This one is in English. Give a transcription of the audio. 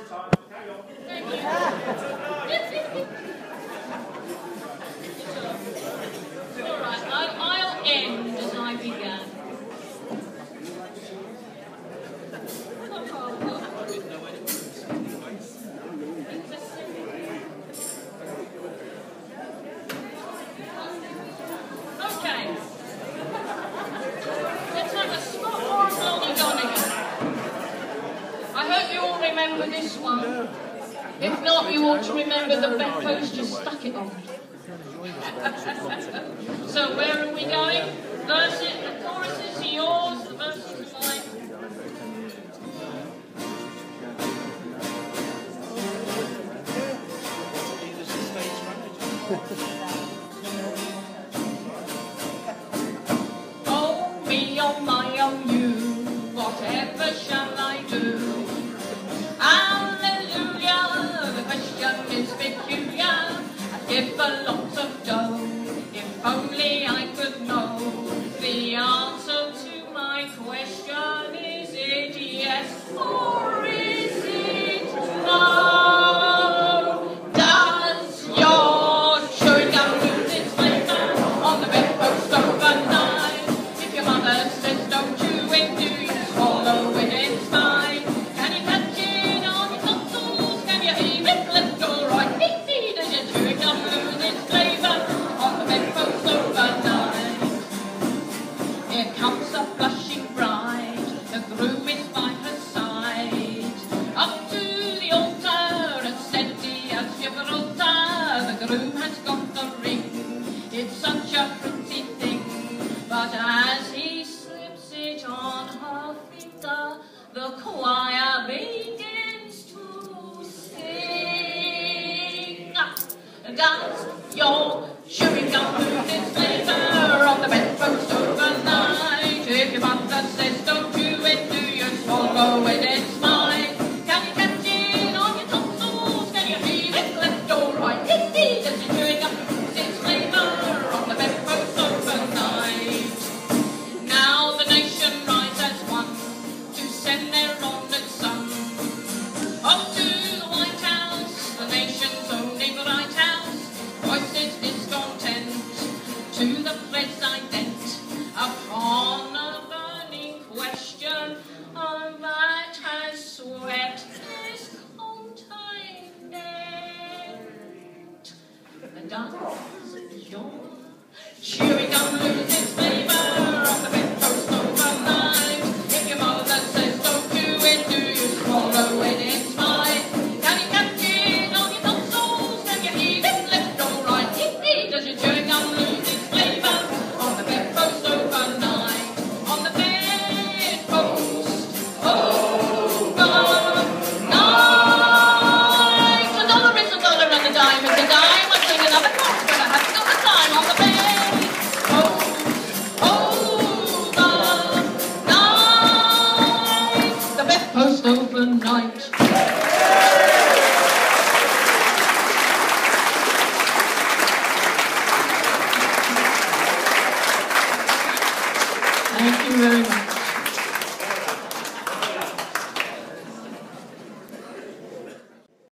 Alright, I'll end as I began. Okay. Let's have a spot or a Johnny Donegan. I hope you all remember this one. If not, you ought to remember the bedpost you stuck it on. So where are we going? The chorus is yours, the verse is mine. Oh me, oh my, oh you, whatever shall I do? Hallelujah, the question is peculiar. I give a lot of dough, if only I could know. The answer to my question, is it yes or is it no? Does your chewing gum lose its flavour on the bedpost overnight? If your mother says don't chew it, do you swallow it? It's fine. Can you catch it on your tonsils? Can you eat it left or right? Does your chewing gum lose its flavour on the bedpost overnight? Here comes a blushing bride, the groom is by her side. Up to the altar, as steady as Gibraltar, the groom has got the ring. It's such a pretty thing, but as he slips it on her finger, the choir begins to sing. Does your